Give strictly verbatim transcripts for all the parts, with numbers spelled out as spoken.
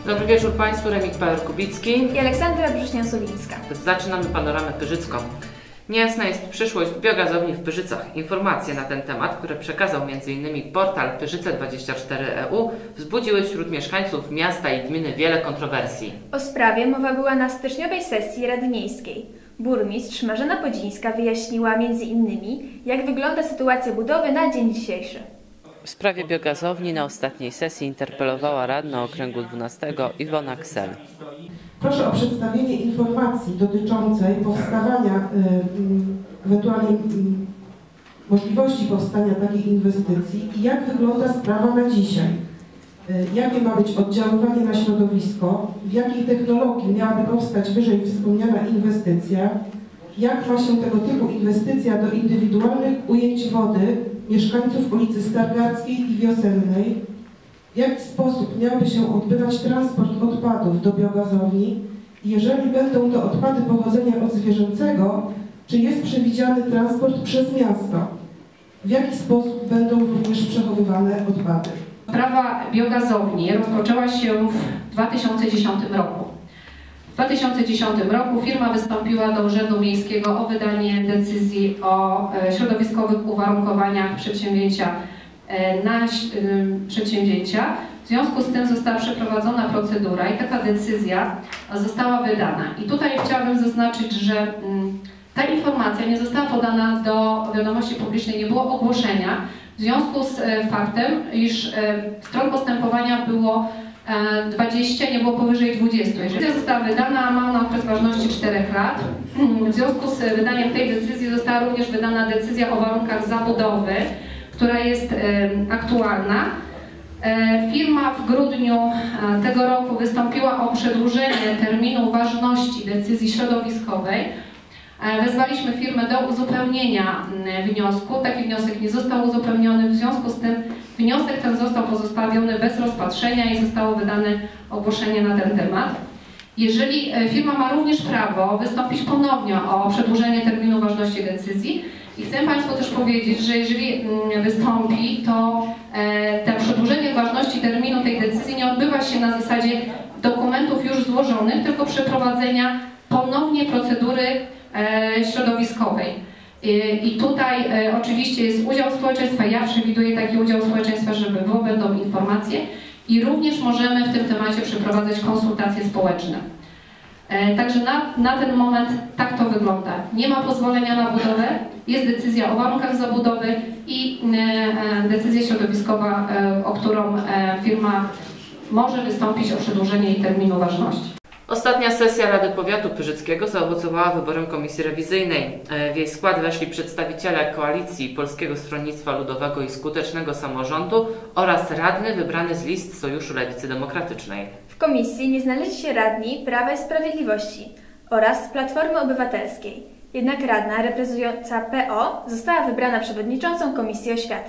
Dobry wieczór Państwu, Remik Bauer-Kubicki i Aleksandra Brzeźnia-Solińska. Zaczynamy panoramę pyrzycką. Niejasna jest przyszłość biogazowni w Pyrzycach. Informacje na ten temat, które przekazał między innymi portal Pyrzyce dwadzieścia cztery E U, wzbudziły wśród mieszkańców miasta i gminy wiele kontrowersji. O sprawie mowa była na styczniowej sesji Rady Miejskiej. Burmistrz Marzena Podzińska wyjaśniła między innymi, jak wygląda sytuacja budowy na dzień dzisiejszy. W sprawie biogazowni na ostatniej sesji interpelowała radna Okręgu dwunastego Iwona Ksel. Proszę o przedstawienie informacji dotyczącej powstawania, y, ewentualnie y, możliwości powstania takiej inwestycji i jak wygląda sprawa na dzisiaj. Y, jakie ma być oddziaływanie na środowisko, w jakiej technologii miałaby powstać wyżej wspomniana inwestycja, jak ma się tego typu inwestycja do indywidualnych ujęć wody mieszkańców ulicy Stargardzkiej i Wiosennej, w jaki sposób miałby się odbywać transport odpadów do biogazowni i jeżeli będą to odpady pochodzenia odzwierzęcego, czy jest przewidziany transport przez miasto? W jaki sposób będą również przechowywane odpady? Sprawa biogazowni rozpoczęła się w dwa tysiące dziesiątym roku. W dwa tysiące dziesiątym roku firma wystąpiła do Urzędu Miejskiego o wydanie decyzji o środowiskowych uwarunkowaniach przedsięwzięcia na przedsięwzięcia. W związku z tym została przeprowadzona procedura i taka decyzja została wydana. I tutaj chciałabym zaznaczyć, że ta informacja nie została podana do wiadomości publicznej, nie było ogłoszenia, w związku z faktem, iż stron postępowania było dwadzieścia, nie było powyżej dwudziestu. Decyzja została wydana, ma ona okres ważności czterech lat. W związku z wydaniem tej decyzji została również wydana decyzja o warunkach zabudowy, która jest aktualna. Firma w grudniu tego roku wystąpiła o przedłużenie terminu ważności decyzji środowiskowej. Wezwaliśmy firmę do uzupełnienia wniosku. Taki wniosek nie został uzupełniony, w związku z tym wniosek ten został pozostawiony bez rozpatrzenia i zostało wydane ogłoszenie na ten temat. Jeżeli firma ma również prawo wystąpić ponownie o przedłużenie terminu ważności decyzji i chcę Państwu też powiedzieć, że jeżeli wystąpi, to to przedłużenie ważności terminu tej decyzji nie odbywa się na zasadzie dokumentów już złożonych, tylko przeprowadzenia ponownie procedury środowiskowej. I tutaj oczywiście jest udział społeczeństwa, ja przewiduję taki udział społeczeństwa, żeby było, będą informacje i również możemy w tym temacie przeprowadzać konsultacje społeczne. Także na, na ten moment tak to wygląda. Nie ma pozwolenia na budowę, jest decyzja o warunkach zabudowy i decyzja środowiskowa, o którą firma może wystąpić o przedłużenie jej terminu ważności. Ostatnia sesja Rady Powiatu Pyrzyckiego zaowocowała wyborem komisji rewizyjnej. W jej skład weszli przedstawiciele Koalicji Polskiego Stronnictwa Ludowego i Skutecznego Samorządu oraz radny wybrany z list Sojuszu Lewicy Demokratycznej. W komisji nie znaleźli się radni Prawa i Sprawiedliwości oraz Platformy Obywatelskiej. Jednak radna reprezentująca P O została wybrana przewodniczącą Komisji Oświaty.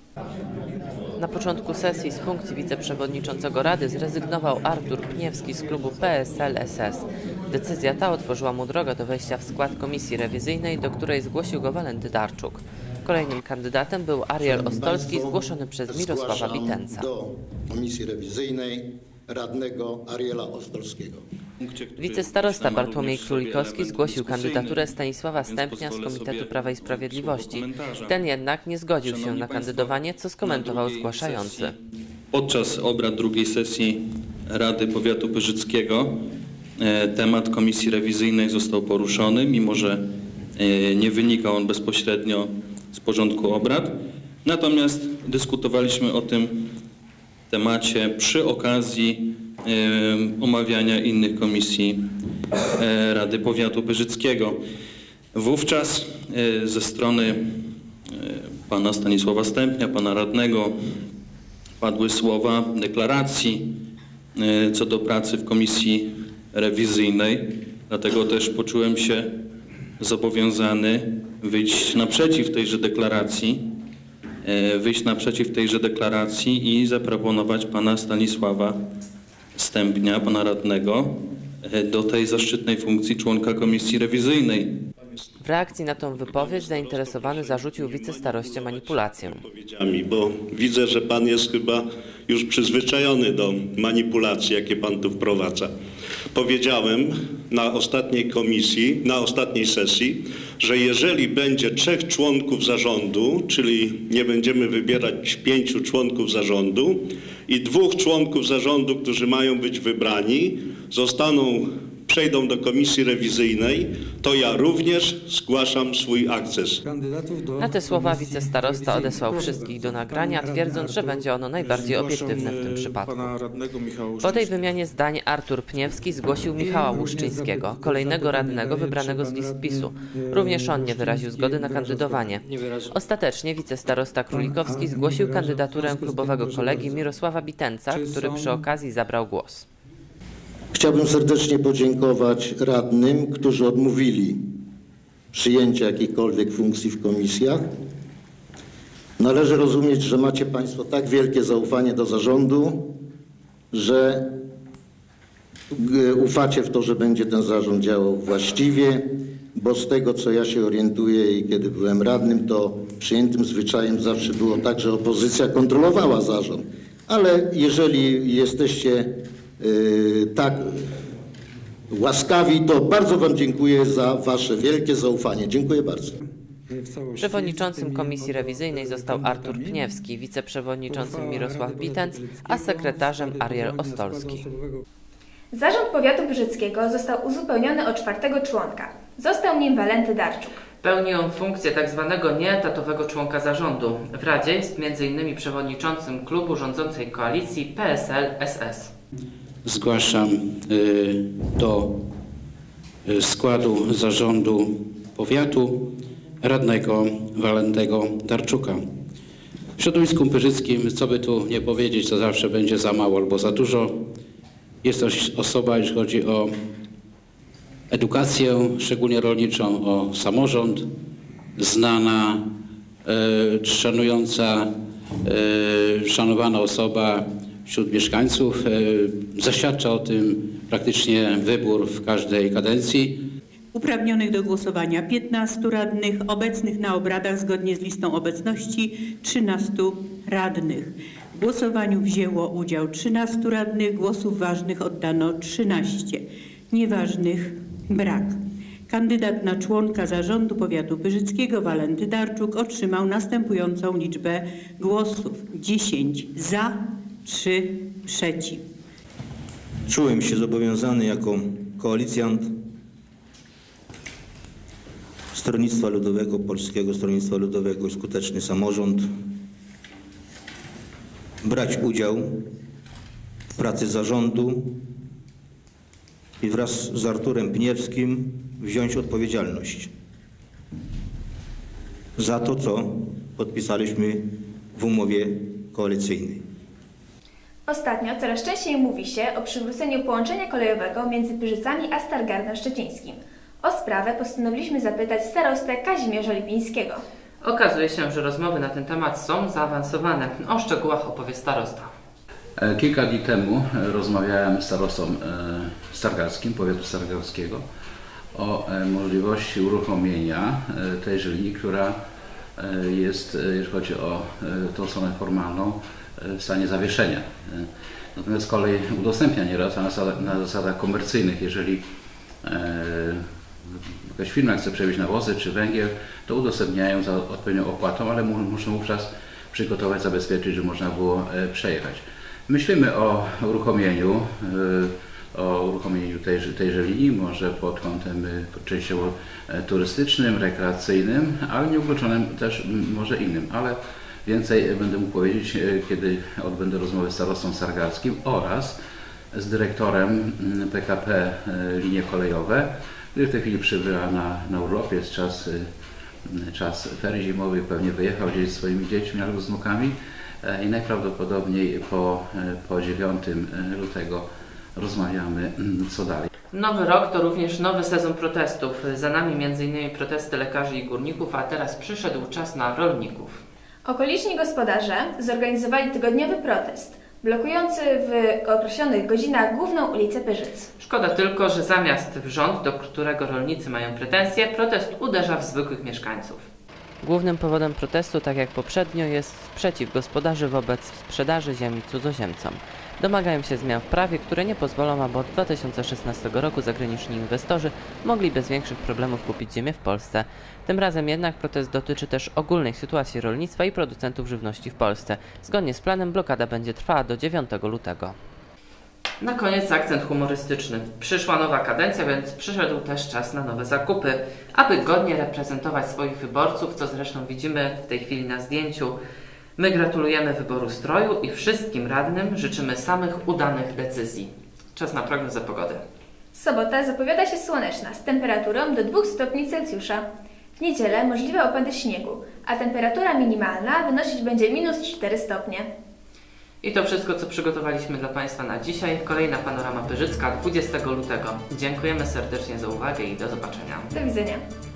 Na początku sesji z funkcji wiceprzewodniczącego Rady zrezygnował Artur Pniewski z klubu P S L S S. Decyzja ta otworzyła mu drogę do wejścia w skład komisji rewizyjnej, do której zgłosił go Walenty Darczuk. Kolejnym kandydatem był Ariel Ostolski, zgłoszony przez Mirosława Bitenca. Do komisji rewizyjnej radnego Ariela Ostolskiego. Wicestarosta Bartłomiej Królikowski zgłosił kandydaturę Stanisława Stępnia z Komitetu Prawa i Sprawiedliwości. Ten jednak nie zgodził się na kandydowanie, co skomentował zgłaszający. Podczas obrad drugiej sesji Rady Powiatu Pyrzyckiego temat komisji rewizyjnej został poruszony, mimo że nie wynika on bezpośrednio z porządku obrad. Natomiast dyskutowaliśmy o tym temacie przy okazji omawiania innych komisji Rady Powiatu Pyrzyckiego. Wówczas ze strony pana Stanisława Stępnia, pana radnego, padły słowa deklaracji co do pracy w komisji rewizyjnej. Dlatego też poczułem się zobowiązany wyjść naprzeciw tejże deklaracji, wyjść naprzeciw tejże deklaracji i zaproponować pana Stanisława Stępnia, pana radnego, do tej zaszczytnej funkcji członka komisji rewizyjnej. W reakcji na tą wypowiedź zainteresowany zarzucił wicestaroście manipulację. Bo widzę, że pan jest chyba już przyzwyczajony do manipulacji, jakie pan tu wprowadza. Powiedziałem na ostatniej komisji, na ostatniej sesji, że jeżeli będzie trzech członków zarządu, czyli nie będziemy wybierać pięciu członków zarządu i dwóch członków zarządu, którzy mają być wybrani, zostaną, przejdą do komisji rewizyjnej, to ja również zgłaszam swój akces. Na te słowa wicestarosta odesłał wszystkich do nagrania, twierdząc, że będzie ono najbardziej obiektywne w tym przypadku. Po tej wymianie zdań Artur Pniewski zgłosił Michała Łuszczyńskiego, kolejnego radnego wybranego z list PiSu. Również on nie wyraził zgody na kandydowanie. Ostatecznie wicestarosta Królikowski zgłosił kandydaturę klubowego kolegi Mirosława Bitenca, który przy okazji zabrał głos. Chciałbym serdecznie podziękować radnym, którzy odmówili przyjęcia jakiejkolwiek funkcji w komisjach. Należy rozumieć, że macie Państwo tak wielkie zaufanie do zarządu, że ufacie w to, że będzie ten zarząd działał właściwie, bo z tego, co ja się orientuję i kiedy byłem radnym, to przyjętym zwyczajem zawsze było tak, że opozycja kontrolowała zarząd. Ale jeżeli jesteście Yy, tak łaskawi, to bardzo Wam dziękuję za Wasze wielkie zaufanie. Dziękuję bardzo. Przewodniczącym komisji rewizyjnej został Artur Pniewski, wiceprzewodniczącym Mirosław Bitenc, a sekretarzem Ariel Ostolski. Zarząd Powiatu Pyrzyckiego został uzupełniony o czwartego członka. Został nim Walenty Darczuk. Pełni on funkcję tzw. nieetatowego członka zarządu. W Radzie jest między innymi przewodniczącym klubu rządzącej koalicji P S L S S. Zgłaszam y, do y, składu zarządu powiatu radnego Walentego Darczuka. W środowisku pyrzyckim, co by tu nie powiedzieć, to zawsze będzie za mało albo za dużo. Jest to osoba, jeśli chodzi o edukację, szczególnie rolniczą, o samorząd, znana, y, szanująca, y, szanowana osoba wśród mieszkańców. Zaświadcza o tym praktycznie wybór w każdej kadencji. Uprawnionych do głosowania piętnastu radnych, obecnych na obradach zgodnie z listą obecności trzynastu radnych. W głosowaniu wzięło udział trzynastu radnych, głosów ważnych oddano trzynaście, nieważnych brak. Kandydat na członka zarządu powiatu pyrzyckiego Walenty Darczuk otrzymał następującą liczbę głosów: dziesięć za, trzy przeciw. Czułem się zobowiązany jako koalicjant Stronnictwa Ludowego, Polskiego Stronnictwa Ludowego, Skuteczny Samorząd, brać udział w pracy zarządu i wraz z Arturem Pniewskim wziąć odpowiedzialność za to, co podpisaliśmy w umowie koalicyjnej. Ostatnio coraz częściej mówi się o przywróceniu połączenia kolejowego między Pyrzycami a Stargardem Szczecińskim. O sprawę postanowiliśmy zapytać starostę Kazimierza Lipińskiego. Okazuje się, że rozmowy na ten temat są zaawansowane. O szczegółach opowie starosta. Kilka dni temu rozmawiałem z starostą stargardzkim, powiatu stargardzkiego, o możliwości uruchomienia tejże linii, która jest, jeśli chodzi o tą stronę formalną, w stanie zawieszenia. Natomiast kolej udostępnia nieraz na zasadach, na zasadach komercyjnych. Jeżeli e, jakaś firma chce przewieźć nawozy czy węgiel, to udostępniają za odpowiednią opłatą, ale mu, muszą wówczas przygotować, zabezpieczyć, żeby można było e, przejechać. Myślimy o uruchomieniu, e, o uruchomieniu tejże, tejże linii, może pod kątem e, częściowo e, turystycznym, rekreacyjnym, ale nieukluczonym też może innym. Ale więcej będę mógł powiedzieć, kiedy odbędę rozmowę z starostą stargardzkim oraz z dyrektorem P K P Linie Kolejowe, który w tej chwili przybywa na, na urlop, jest czas, czas ferii zimowych, pewnie wyjechał gdzieś z swoimi dziećmi albo z wnukami i najprawdopodobniej po, po dziewiątego lutego rozmawiamy, co dalej. Nowy rok to również nowy sezon protestów. Za nami między innymi protesty lekarzy i górników, a teraz przyszedł czas na rolników. Okoliczni gospodarze zorganizowali tygodniowy protest, blokujący w określonych godzinach główną ulicę Pyrzyc. Szkoda tylko, że zamiast w rząd, do którego rolnicy mają pretensje, protest uderza w zwykłych mieszkańców. Głównym powodem protestu, tak jak poprzednio, jest sprzeciw gospodarzy wobec sprzedaży ziemi cudzoziemcom. Domagają się zmian w prawie, które nie pozwolą, aby od dwa tysiące szesnastego roku zagraniczni inwestorzy mogli bez większych problemów kupić ziemię w Polsce. Tym razem jednak protest dotyczy też ogólnej sytuacji rolnictwa i producentów żywności w Polsce. Zgodnie z planem blokada będzie trwała do dziewiątego lutego. Na koniec akcent humorystyczny. Przyszła nowa kadencja, więc przyszedł też czas na nowe zakupy, aby godnie reprezentować swoich wyborców, co zresztą widzimy w tej chwili na zdjęciu. My gratulujemy wyboru stroju i wszystkim radnym życzymy samych udanych decyzji. Czas na prognozę pogody. Sobota zapowiada się słoneczna z temperaturą do dwóch stopni Celsjusza. W niedzielę możliwe opady śniegu, a temperatura minimalna wynosić będzie minus cztery stopnie. I to wszystko, co przygotowaliśmy dla Państwa na dzisiaj. Kolejna Panorama Pyrzycka dwudziestego lutego. Dziękujemy serdecznie za uwagę i do zobaczenia. Do widzenia.